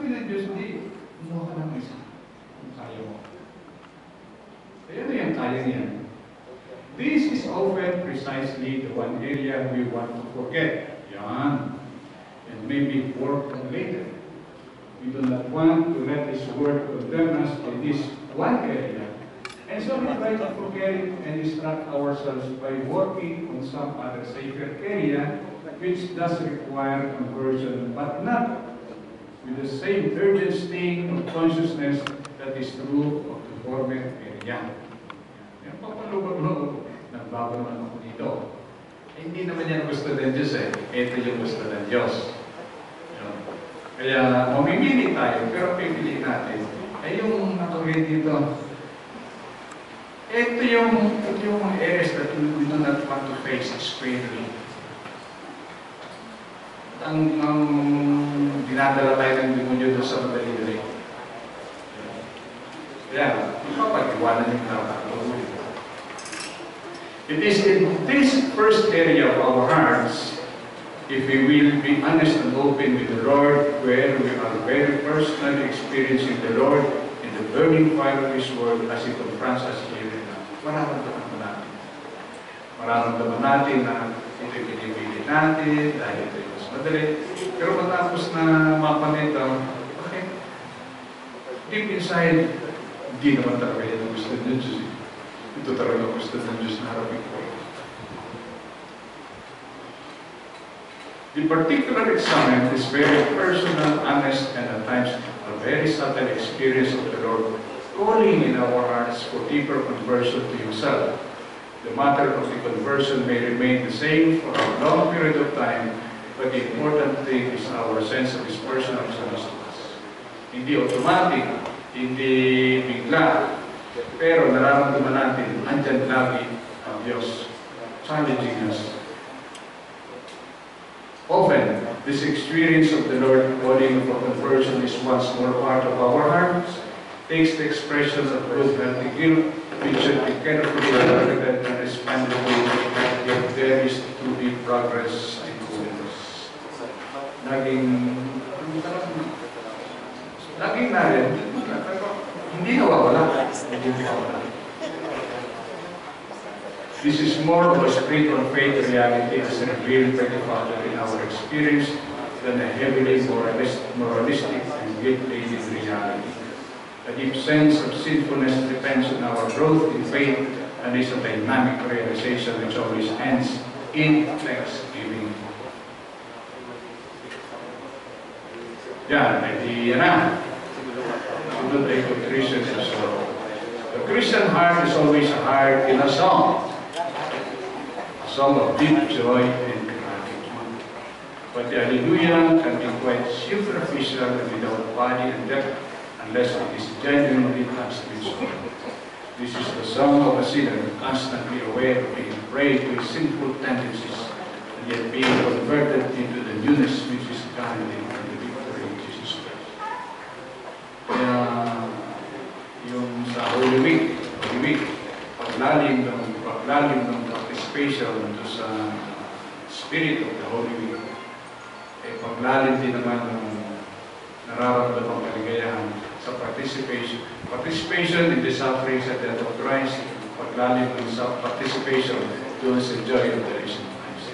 sabi ng Diyos, hindi, kumuha ka ng isa. Kung kaya mo. Kaya ano yung kaya niya? This is often precisely the one area we want to forget. Yan. And maybe work on later. We do not want to let His Word condemn us in this one area. And so we try to forget it and distract ourselves by working on some other safer area which does require conversion, but not with the same urgent sting of consciousness that is true of the former area. Yan, papalubag-lubag. Nagbago naman ako dito. Eh, hindi naman yan gusto ng Diyos eh. Ito yung gusto ng Diyos. Yan. Kaya mamimili tayo, pero pipili natin. Eh, yung nakalagay dito, ito yung areas that we do not want to face squarely. Ang dinadala tayo ng demonyo doon sa madali-dali. Kaya, ipapag-iwanan yung nakakatuloy. It is in this first area of our hearts, if we will be honest and open with the Lord, where we are very personally experiencing the Lord in the burning fire of His Word as He confronts us here and now. Mararamdaman mo natin. Mararamdaman natin na ito yung pinipili natin, dahil ito yung mas madali. Pero matapos na mapanito, okay, deep inside, hindi naman talaga yan ang gusto ng Diyos. Ito talaga gusto ng Diyos na harapin ko. The particular examen is very personal, honest, and at times a very subtle experience of the Lord calling in our hearts for deeper conversion to Himself. The matter of the conversion may remain the same for a long period of time, but the important thing is our sense of His personal presence to us. Hindi automatic, hindi bigla, pero nararamdaman natin, andyan lagi ang Diyos, challenging us. Often, this experience of the Lord calling for conversion is once more part of our hearts, takes the expression of good healthy guilt, which should be carefully evaluated and responded to if there is to be progress in holiness. Laging narin, hindi nawawala. This is more of a spiritual faith reality as revealed by the Father in our experience than a heavily moralistic and guilt-laden reality. A deep sense of sinfulness depends on our growth in faith and is a dynamic realization which always ends in thanksgiving. Yan, yan na. Sunod ay Christian in sorrow. The Christian heart is always a heart in a song. A song of deep joy and gratitude. But the Hallelujah can be quite superficial and without body and depth unless it is genuinely touched with joy. This is the song of a sinner constantly aware of being prey to his sinful tendencies and yet being converted into the newness which is guided in the victory of Jesus Christ. Kaya yung sa Holy Week, paglalim ng participation to sa spirit of the Holy Week, eh paglalim din naman ng nararamdaman kaligayahan sa participation. Participation in the sufferings and death of Christ, paglalim ng participation doon sa joy of the risen Christ.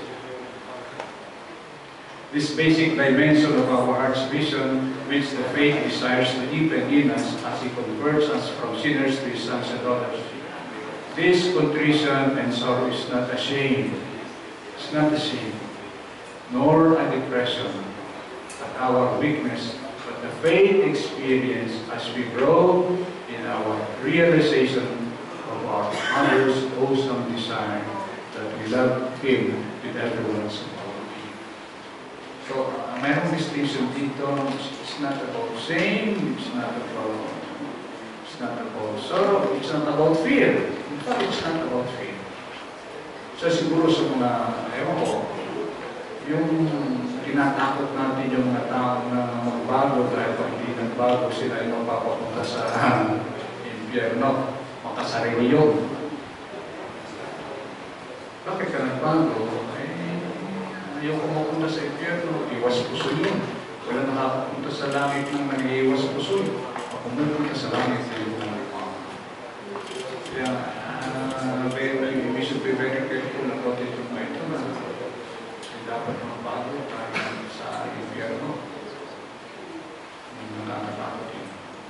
This basic dimension of our heart's vision, which the faith desires to deepen in us as He converts us from sinners to His sons and daughters. This contrition and sorrow is not a shame. It's not a shame, nor a depression at our weakness, but the faith experience as we grow in our realization of our Father's awesome desire that we love Him with everyone's our being. So, mayroong distinction dito. It's not about shame, it's not about sorrow, it's not about fear. In fact, it's not about fear. So, siguro sa mga, ewan ko, yung tinatakot natin yung mga taong na magbago dahil pag hindi nagbago sila ay mapapapunta sa impyerno, makasarili yun. Bakit ka nagbago? Eh, ayaw ko mapunta sa impyerno, iwas puso yun. Wala nakakapunta sa langit ng nag-iiwas sa puso. Pumupunta sa langit sa iyong mga ipang. Kaya, we should be very careful about it yung mga ito na dapat magbago tayo sa impyerno. Yung nakakatakot yun.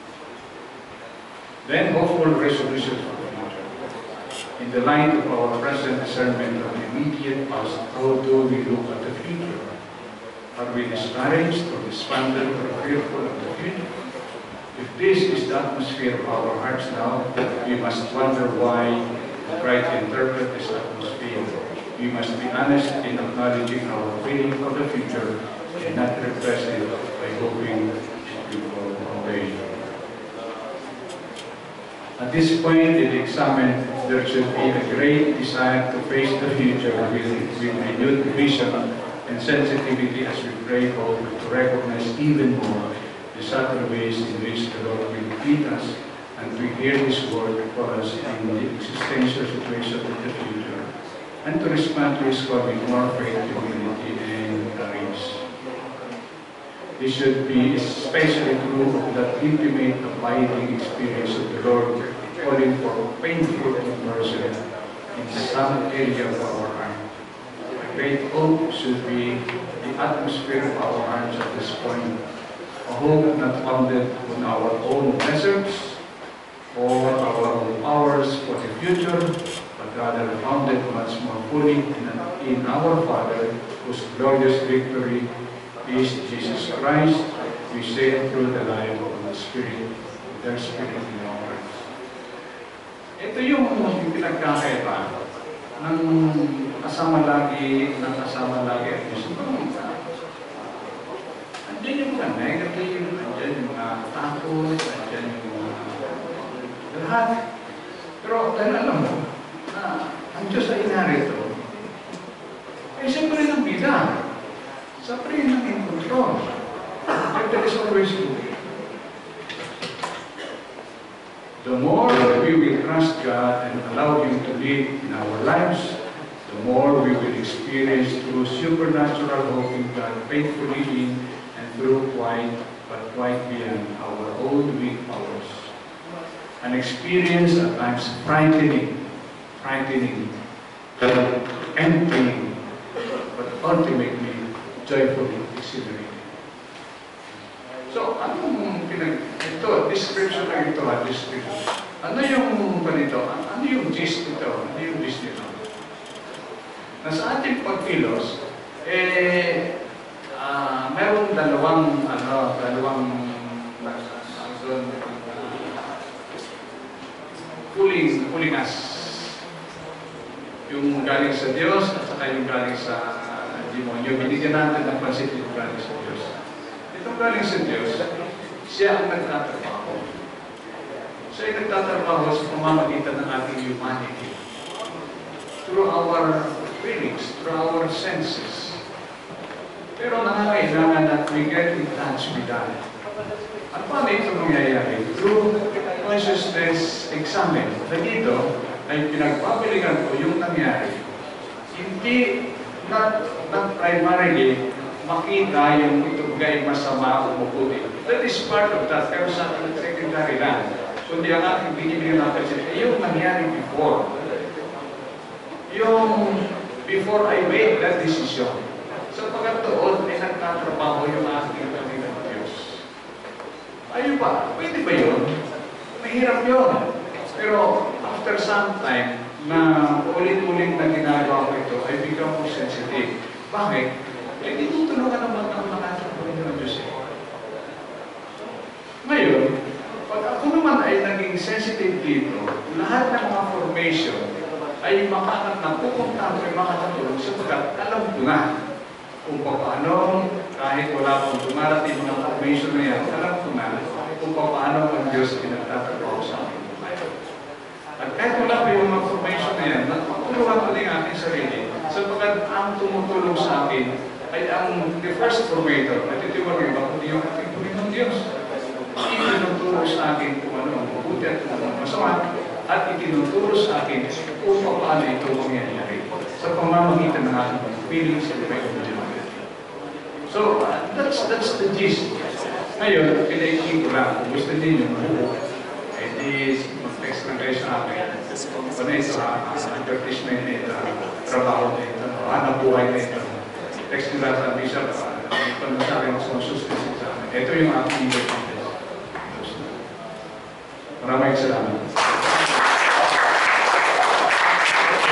Then, hopeful resolutions for the future. In the light of our present discernment of the immediate past, how do we look at the future? Are we discouraged or despondent or fearful of the future? If this is the atmosphere of our hearts now, we must wonder why we try to interpret this atmosphere. We must be honest in acknowledging our feeling of the future and not repress it by hoping it will go away. At this point in the examen, there should be a great desire to face the future with renewed vision and sensitivity as we pray hope to recognize even more the subtle ways in which the Lord will lead us and to hear His word for us in the existential situation of the future and to respond to His call with more faith, humility, and courage. This should be especially true of that intimate, abiding experience of the Lord calling for painful conversion in some area of our heart. A great hope should be the atmosphere of our hearts at this point. A hope not founded on our own deserts or our own powers for the future, but rather founded much more fully in our Father, whose glorious victory is Jesus Christ. We say through the life of the Spirit, their Spirit in our hearts. Ito yung pinagkakaiba ng kasama lagi ang Diyos. Andiyan yung mga negative, andiyan yung mga takot, andiyan yung mga lahat. Pero dahil alam mo na ang Diyos ay narito, eh siyempre ng bida. Siyempre ng in-control. There is always good. The more we will trust God and allow Him to lead in our lives, the more we will experience through supernatural hope in God faithfully in and through quite beyond our own weak powers. An experience at times frightening, emptying, but ultimately joyfully exhilarating. So, anong description lang ito, description. Ano yung ganito? Ano yung gist nito? Ano yung gist nito? Sa ating pagkilos, mayroong dalawang pulling us. Yung galing sa Diyos at saka yung galing sa demonyo. Binigyan natin ng pansin yung galing sa Diyos. Itong galing sa Diyos, siya ang nagtatrabaho. Siya ay nagtatrabaho sa pamamagitan ng ating humanity. Through our feelings, through our senses. Pero nangangailangan that we get in touch with that. At paano ito mangyayari? Through consciousness examen. Na dito ay pinagpapiligan ko yung nangyari. Hindi, not primarily, makita yung ito gay masama o mabuti. That is part of that, pero sa ating secondary lang. So, hindi ang ating binibigyan natin siya. Yung nangyari before. Yung before I made that decision. So, pagkatoon ay nagtatrabaho yung ating Panginoon Diyos. Ayun ba? Pwede ba yun? Mahirap yun. Pero after some time, na ulit-ulit na ginagawa ko ito, I become more sensitive. Bakit? Eh, ditutulungan naman ang mga Panginoon Diyos. Ngayon, pag ako naman ay naging sensitive dito, lahat ng mga formation ay napupunta ay makakatulong sapagkat alam ko na kung paano, kahit wala pang dumarating mga formation na yan, alam ko na kung paano ang Diyos pinagtatrabaho sa akin. At kahit wala pa yung mga formation na yan, natutulungan ko din aking sarili sapagkat ang tumutulong sa akin ay ang the first formator. Natitiwag ba kung yung ating Panginoon Diyos? Itinuturo sa akin kung ano ang mabuti at kung ano ang masama at itinuturo sa akin kung paano ito mangyayari sa pamamagitan ng ating feelings and effect of the So, that's the gist. Ngayon, pinaiki ko lang. Kung gusto ninyo, eh di mag-text lang kayo sa akin. Kung na ito, advertisement na ito, trabaho na ito, hanap buhay na ito. Text nyo lang sa Bishop, ito na sa akin, susunod sa akin. Ito yung aking interview. Maraming salamat. So,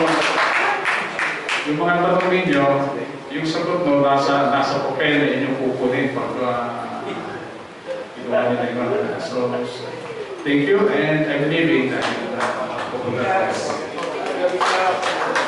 yung mga tanong ninyo, yung sagot mo nasa papel na inyong kukunin pag ginawa nyo na yung mga. So, thank you and I believe in that.